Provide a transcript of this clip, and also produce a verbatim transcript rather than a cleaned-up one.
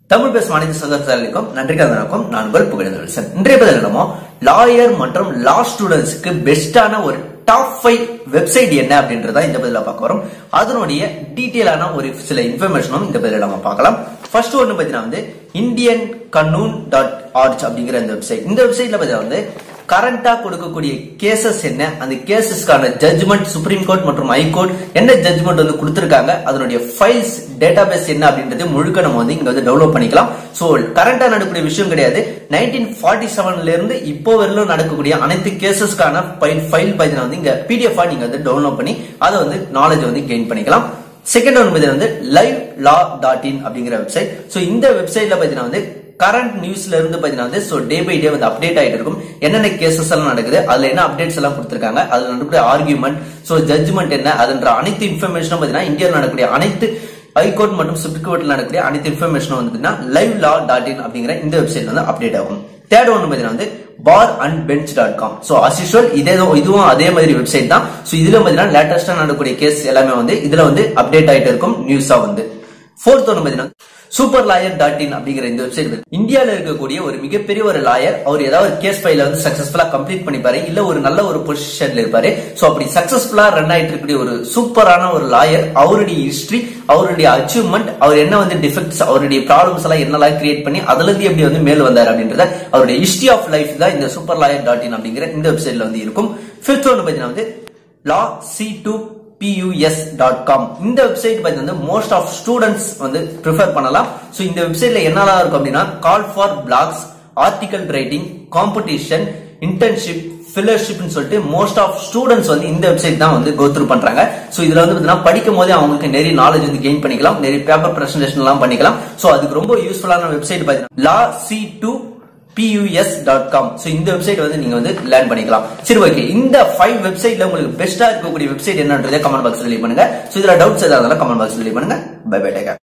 தமிழ் பேசும் அனைத்து சகோதரர்களுக்கும் நன்றி கலந்தனக்கும் நான் உங்கள் புகழேந்தன். இன்றைய பதிலமோ லாயர் மற்றும் லா ஸ்டூடெண்ட்ஸ்க்கு பெஸ்டான ஒரு டாப் ஃபைவ் வெப்சைட் என்ன அப்படின்றத இந்த பதில பார்க்க வரோம். அதனுடைய டீடைலான ஒரு சில இன்ஃபர்மேஷனும் இந்த பதில நம்ம பார்க்கலாம். ஃபர்ஸ்ட் ஒன்னு பாத்தீங்கன்னா வந்து இந்தியன் கனூன் டாட் ஆர்ச் அப்படிங்கிற இந்த வெப்சைட். இந்த வெப்சைட்ல பாத்தீங்கன்னா வந்து கரண்டா கொடுக்கக்கூடிய கேசஸ் என்ன, அந்த கேசஸ்க்கான ஜட்ஜ்மெண்ட் சுப்ரீம் கோர்ட் மற்றும் ஹைகோர்ட் என்ன ஜட்ஜ்மெண்ட் வந்து கொடுத்திருக்காங்க, அதனுடைய ஃபைல்ஸ் டேட்டாபேஸ் என்ன அப்படின்றது முழுக்க நம்ம வந்து இங்க வந்து டவுன்லோட் பண்ணிக்கலாம். சோ கரண்டா நடக்கக்கூடிய விஷயம் கிடையாது. நைன்டீன் ஃபார்ட்டி செவன்ல இருந்து இப்போ வரையிலும் நடக்கக்கூடிய அனைத்து கேசஸ்க்கான ஃபைல் ஃபைல் பாத்தீங்கன்னா வந்து இங்க பிடிஎஃப் நீங்க வந்து டவுன்லோட் பண்ணி அதை வந்து நாலேஜ் வந்து கெயின் பண்ணிக்கலாம். செகண்ட் ஒன் வந்து லைவ் லா டாட் இன் அப்படிங்கிற வெப்சைட். சோ இந்த வெப்சைட்ல பாத்தீங்கன்னா வந்து கரண்ட் நியூஸ்ல இருந்து பாத்தீங்கன்னா வந்து சோ டே பை டே வந்து அப்டேட் ஆயிட்டு இருக்கும். என்னென்ன கேசஸ் எல்லாம் நடக்குது, அதுல என்ன அப்டேட்ஸ் எல்லாம் கொடுத்திருக்காங்க, அதுல நடக்கக்கூடிய ஆர்கியூமெண்ட், சோ ஜட்ஜ்மெண்ட் என்ன, அதுன்ற அனைத்து இன்ஃபர்மேஷனும் பாத்தீங்கன்னா இந்தியாவில் நடக்கக்கூடிய அனைத்து ஹைகோர்ட் மற்றும் சுப்ரீம் கோர்ட்ல நடக்கக்கூடிய அனைத்து இன்ஃபர்மேஷனும் வந்து லைவ் லா டாட் இன் அப்படிங்கிற இந்த வெப்சைட் வந்து அப்டேட் ஆகும். தேர்ட் ஒன் பாத்தீங்கன்னா வந்து bar and bench dot com. So as usual இதே இதுவும் அதே மாதிரி வெப்சைட் தான். சோ இதுல பாத்தீங்கன்னா லேட்டஸ்டா நடக்கக்கூடிய கேஸ் எல்லாமே வந்து இதுல வந்து அப்டேட் ஆயிட்டு இருக்கும் நியூஸா வந்து. ஃபோர்த் ஒன் பாத்தீங்கன்னா சூப்பர் லாயர் டாட் இன் அப்படிங்கிற இந்த வெப்சைட் இந்தியாவில் இருக்கக்கூடிய ஒரு மிகப்பெரிய ஒரு லாயர், அவர் ஏதாவது கேஸ் ஃபைல வந்து சக்சஸ்ஃபுல்லா கம்ப்ளீட் பண்ணிப்பாரு, இல்ல ஒரு நல்ல ஒரு பொசிஷன்ல இருப்பாரு. சோ அப்படி சக்சஸ்ஃபுல்லா ரன் ஆயிட்டு இருக்கக்கூடிய ஒரு சூப்பரான ஒரு லாயர், அவருடைய ஹிஸ்டரி, அவருடைய அச்சீவ்மெண்ட், அவர் என்ன வந்து டிஃபெக்ட்ஸ், அவருடைய ப்ராப்ளம்ஸ் எல்லாம் என்னெல்லாம் கிரியேட் பண்ணி அதுல இருந்து எப்படி வந்து மேல் வந்தார் அப்படின்றத அவருடைய ஹிஸ்டரி ஆஃப் லைஃப் தான் இந்த சூப்பர் லாயர் டாட் இன் அப்படிங்கிற இந்த வெப்சைட்ல வந்து இருக்கும். ஃபிஃப்த் ஒன் பாத்தீங்கன்னா வந்து law C to P U S dot com. இந்த வெப்சைட் வந்து மோஸ்ட் ஆஃப் ஸ்டூடெண்ட்ஸ் வந்து ப்ரிஃபர் பண்ணலாம். சோ இந்த வெப்சைட்ல என்னெல்லாம் இருக்கும் அப்படின்னா call for blogs, article writing, competition, internship, fellowship சொல்லிட்டு மோஸ்ட் ஆஃப் ஸ்டூடெண்ட்ஸ் வந்து இந்த வெப்சைட் தான் வந்து கோ த்ரூ பண்றாங்க. சோ இதுல வந்து பாத்தீங்கன்னா படிக்கும் போதே அவங்களுக்கு நிறைய நாலேஜ் வந்து கெயின் பண்ணிக்கலாம், நிறைய பேப்பர் பிரசன்டேஷன் எல்லாம் பண்ணிக்கலாம். சோ அதுக்கு ரொம்ப யூஸ்ஃபுல்லான வெப்சைட் பாத்தீங்கன்னா law C to P U S dot com. So இந்த வெப்சைட் வந்து நீங்க வந்து லேர்ன் பண்ணிக்கலாம். சரி, ஓகே, இந்த ஃபைவ் வெப்சைட்ல உங்களுக்கு பெஸ்டா இருக்கக்கூடிய வெப்சைட் என்னன்றதை கமெண்ட் பாக்ஸ்ல லீவ் பண்ணுங்க. சோ இதுல டவுட்ஸ் ஏதாவது கமெண்ட் பாக்ஸ்ல லீவ் பண்ணுங்க. Bye bye, take care.